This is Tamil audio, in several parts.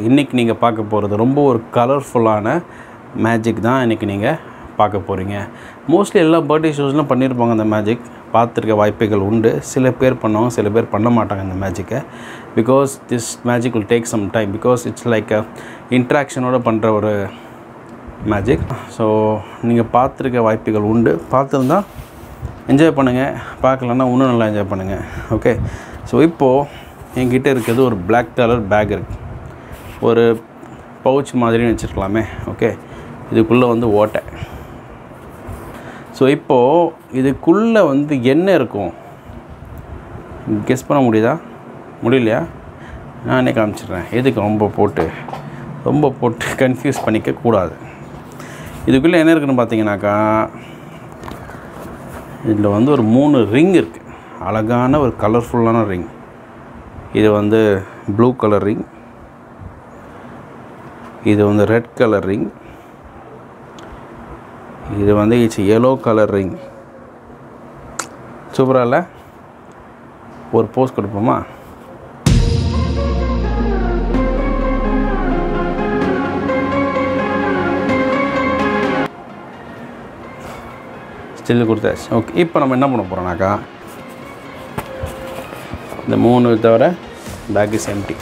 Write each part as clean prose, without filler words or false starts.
இன்றைக்கி நீங்கள் பார்க்க போகிறது ரொம்ப ஒரு கலர்ஃபுல்லான மேஜிக் தான் இன்றைக்கி நீங்கள் பார்க்க போகிறீங்க. மோஸ்ட்லி எல்லா பர்த்டே ஷோஸ்லாம் பண்ணியிருப்பாங்க அந்த மேஜிக், பார்த்துருக்க வாய்ப்புகள் உண்டு. சில பேர் பண்ணுவாங்க, சில பேர் பண்ண மாட்டாங்க இந்த மேஜிக்கை. Because this magic will take some time, because it's like இன்ட்ராக்ஷனோட பண்ணுற ஒரு மேஜிக். ஸோ நீங்கள் பார்த்துருக்க வாய்ப்புகள் உண்டு. பார்த்துருந்தா என்ஜாய் பண்ணுங்கள், பார்க்கலன்னா இன்னும் நல்லா என்ஜாய் பண்ணுங்கள். ஓகே, ஸோ இப்போது என்கிட்ட இருக்கிறது ஒரு பிளாக் கலர் பேக் இருக்குது, ஒரு பவுச் மாதிரின்னு வச்சுருக்கலாமே. ஓகே, இதுக்குள்ளே வந்து ஓட்டை. ஸோ இப்போது இதுக்குள்ளே வந்து என்ன இருக்கும் கெஸ் பண்ண முடியுதா? முடியலையா? நானே காமிச்சிடுறேன். எதுக்கு ரொம்ப போட்டு கன்ஃபியூஸ் பண்ணிக்க கூடாது. இதுக்குள்ளே என்ன இருக்குதுன்னு பார்த்தீங்கன்னாக்கா, இதில் வந்து ஒரு 3 ரிங் இருக்குது. அழகான ஒரு கலர்ஃபுல்லான ரிங். இது வந்து ப்ளூ கலர் ரிங், இது வந்து ரெட் கலர் ரிங், இது வந்து இட்ஸ் yellow கலர் ரிங். சூப்பராக இல்லை? ஒரு போஸ் கொடுப்போமா? ஸ்டில் கொடுத்தாச்சு. ஓகே, இப்போ நம்ம என்ன பண்ண போகிறோம்னாக்கா, இந்த 3 தவிர பேக் இஸ் எம்டி.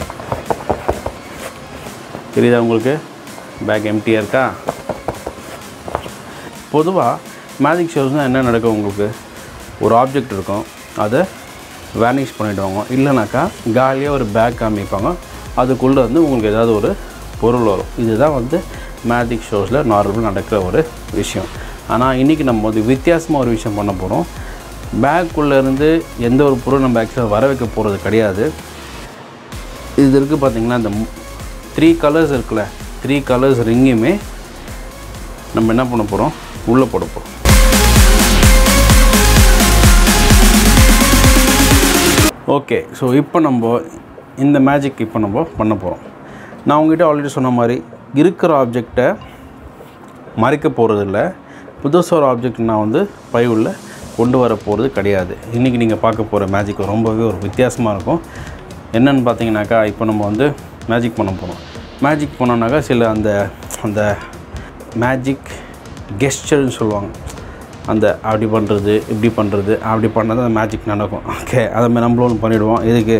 தெரியுதா உங்களுக்கு? பேக் எம்டியாக இருக்கா? பொதுவாக மேஜிக் ஷோஸ்னால் என்ன நடக்கும் உங்களுக்கு? ஒரு ஆப்ஜெக்ட் இருக்கும், அதை வேனிஷ் பண்ணிவிடுவாங்க. இல்லைனாக்கா காலியாக ஒரு பேக் காமிப்பாங்க, அதுக்குள்ளே வந்து உங்களுக்கு ஏதாவது ஒரு பொருள் வரும். இதுதான் வந்து மேஜிக் ஷோஸில் நார்மலாக நடக்கிற ஒரு விஷயம். ஆனால் இன்றைக்கி நம்ம வந்து வித்தியாசமாக ஒரு விஷயம் பண்ண போகிறோம். பேக்குள்ளேருந்து எந்த ஒரு பொருள் நம்ம ஆக்சுவலாக வர வைக்க போகிறது கிடையாது. இது இருக்குது பார்த்திங்கன்னா, இந்த 3 கலர்ஸ் இருக்குல்ல, 3 கலர்ஸ் ரிங்குமே நம்ம என்ன பண்ண போகிறோம், உள்ளே போட போகிறோம். ஓகே, ஸோ இப்போ நம்ம இந்த மேஜிக் இப்போ நம்ம பண்ண போகிறோம். நான் உங்ககிட்ட ஆல்ரெடி சொன்ன மாதிரி இருக்கிற ஆப்ஜெக்டை மறைக்க போகிறதில்ல. புதுசாக ஒரு ஆப்ஜெக்ட் நான் வந்து பையுள்ள கொண்டு வர போகிறது கிடையாது. இன்றைக்கி நீங்கள் பார்க்க போகிற மேஜிக் ரொம்பவே ஒரு வித்தியாசமாக இருக்கும். என்னென்னு பார்த்தீங்கன்னாக்கா, இப்போ நம்ம வந்து மேஜிக் பண்ண போகிறோம். மேஜிக் பண்ணோன்னாக்கா சில அந்த மேஜிக் கெஸ்டர்னு சொல்லுவாங்க. அந்த அப்படி பண்ணுறது, இப்படி பண்ணுறது, அப்படி பண்ணது அந்த மேஜிக் நடக்கும். ஓகே, அதை மாதிரி நம்மளும் ஒன்று பண்ணிவிடுவோம். இதுக்கு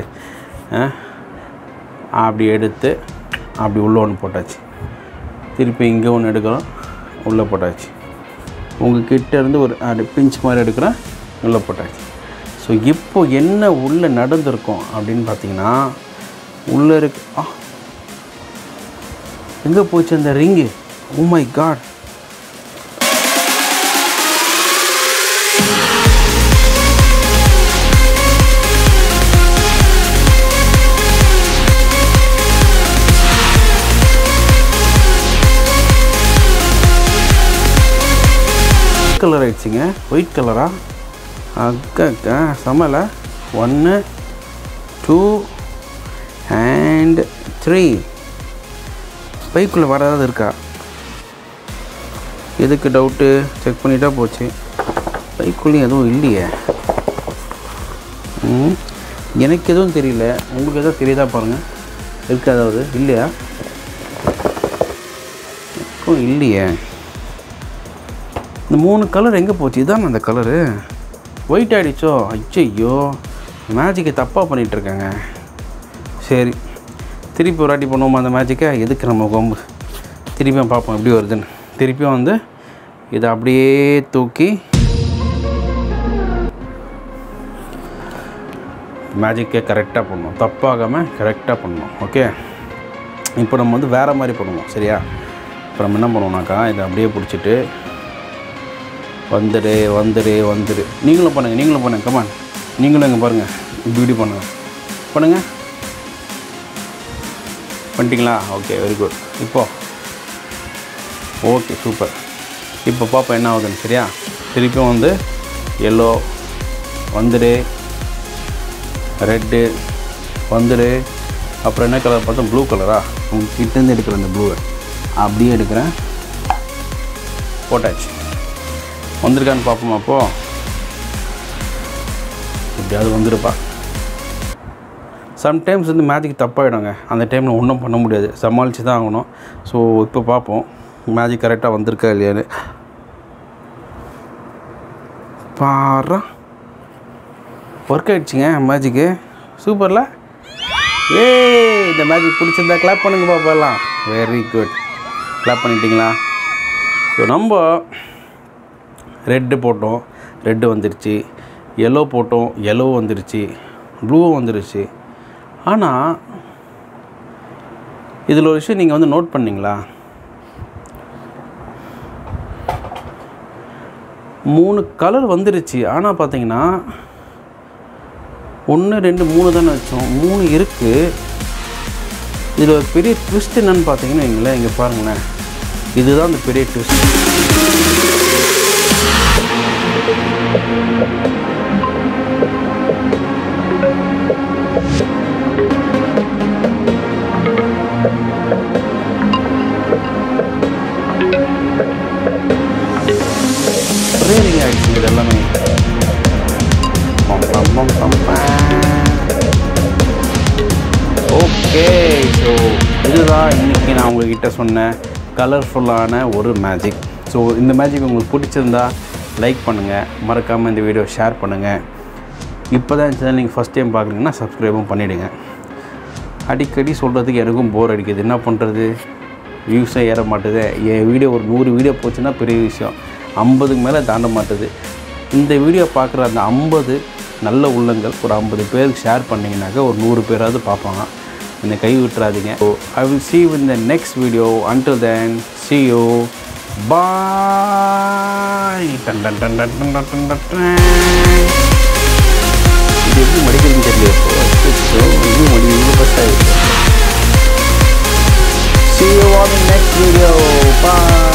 அப்படி எடுத்து அப்படி உள்ளே ஒன்று போட்டாச்சு, திருப்பி இங்கே ஒன்று எடுக்கிறோம், உள்ளே போட்டாச்சு. உங்கள் கிட்டேருந்து ஒரு அப்படி பிஞ்ச் மாதிரி எடுக்கிறேன், உள்ளே போட்டாச்சு. ஸோ இப்போது என்ன உள்ளே நடந்திருக்கும் அப்படின்னு பார்த்தீங்கன்னா, உள்ளே இருக்கு. எங்கே போச்சு அந்த ring? Oh my god! Colour ஆயிடுச்சுங்க. ஒயிட் கலரா? அக்கா சமல. 1 2 and 3. பைக்குள்ளே வராது இருக்கா? எதுக்கு டவுட்டு? செக் பண்ணிட்டா போச்சு. பைக்குள்ளேயும் எதுவும் இல்லையே. எனக்கு எதுவும் தெரியல, உங்களுக்கு எதாவது தெரியுதா பாருங்கள். இருக்கு அதாவது இல்லையா? எனக்கும் இல்லையே. இந்த 3 கலர் எங்கே போச்சு? இதான் அந்த கலரு ஒயிட் ஆகிடுச்சோ? ஐயோ, மேஜிக்கை தப்பாக பண்ணிகிட்ருக்காங்க. சரி, திருப்பி ஒரு வாட்டி பண்ணுவோமா அந்த மேஜிக்கை? எதுக்கு நம்ம கொம்பு? திருப்பியும் பார்ப்போம் எப்படி வருதுன்னு. திருப்பியும் வந்து இதை அப்படியே தூக்கி மேஜிக்கை கரெக்டாக பண்ணணும், தப்பாகாமல் கரெக்டாக பண்ணணும். ஓகே, இப்போ நம்ம வந்து வேறு மாதிரி பண்ணுவோம். சரியா? இப்போ நம்ம என்ன பண்ணுவோம்னாக்கா, இதை அப்படியே பிடிச்சிட்டு வந்துடு. நீங்களும் பண்ணுங்கள் கமான். நீங்களும் இங்கே பாருங்கள், இப்படி பண்ணுங்கள். பண்ணிட்டீங்களா? Okay, very good. Okay, super. இப்போ பாப்பா என்ன ஆகுதுன்னு. சரியா? திருப்பியும் வந்து எல்லோ வந்துடு, ரெட்டு வந்துடு, அப்புறம் என்ன கலர் பார்த்தா ப்ளூ கலரா? உங்கள் கிட்டேருந்து எடுக்கிற அந்த ப்ளூவை அப்படியே எடுக்கிறேன், போட்டாச்சு. வந்திருக்கான்னு பார்ப்போமா? அப்போது எப்படியாவது வந்துடுப்பா. சம்டைம்ஸ் வந்து மேஜிக் தப்பாகிடுங்க. அந்த டைமில் ஒன்றும் பண்ண முடியாது, சமாளித்து தான் ஆகணும். ஸோ இப்போ பார்ப்போம் மேஜிக் கரெக்டாக வந்திருக்கா இல்லையான்னு. பாரா ஒர்க் ஆகிடுச்சிங்க மேஜிக்கு, சூப்பரில். இந்த மேஜிக் பிடிச்சிருந்தா கிளாப் பண்ணுங்க பாப்பெல்லாம். வெரி குட், கிளாப் பண்ணிட்டீங்களா? ஸோ நம்ம ரெட்டு போட்டோம், ரெட்டு வந்துருச்சு. எல்லோ போட்டோம், எல்லோ வந்துருச்சு. ப்ளூவும் வந்துருச்சு. ஆனால் இதில் ஒரு விஷயம் நீங்கள் வந்து நோட் பண்ணிங்களா? 3 கலர் வந்துருச்சு. ஆனால் பார்த்தீங்கன்னா 1 2 3 தானே வச்சோம், 3 இருக்குது. இதில் ஒரு பெரிய ட்விஸ்ட் என்னன்னு பார்த்தீங்கன்னா வைங்களேன், இங்கே பாருங்களேன், இதுதான் அந்த பெரிய ட்விஸ்ட். ரேரிங் ஆகிடுச்சு இது எல்லாமே. ஓகே, ஸோ இதுதான் இன்றைக்கி நான் உங்கள்கிட்ட சொன்ன கலர்ஃபுல்லான ஒரு மேஜிக். ஸோ இந்த மேஜிக் உங்களுக்கு பிடிச்சிருந்தா லைக் பண்ணுங்கள், மறக்காமல் இந்த வீடியோ ஷேர் பண்ணுங்கள். இப்போ தான் சேனல் நீங்கள் ஃபஸ்ட் டைம் பார்க்குறீங்கன்னா சப்ஸ்கிரைபும் பண்ணிவிடுங்க. அடிக்கடி சொல்கிறதுக்கு எனக்கும் போர் அடிக்குது, என்ன பண்ணுறது, வியூஸே ஏற மாட்டுது. என் வீடியோ ஒரு 100 வீடியோ போச்சுன்னா பெரிய விஷயம், 50க்கு மேலே தாண்ட மாட்டுது. இந்த வீடியோ பார்க்குற அந்த 50 நல்ல உள்ளங்கள் ஒரு 50 பேருக்கு ஷேர் பண்ணிங்கனாக்கா ஒரு 100 பேராவது பார்ப்பாங்க. என்னை கை விட்டுறாதீங்க. So I will see you in the next video. Until then, see you. Bye. இது எப்படி மடிக்கிறதுன்னு தெரியல. இது மடிக்கிறது ஃபஸ்ட்டாக இருக்குது. See you on the next video. Bye.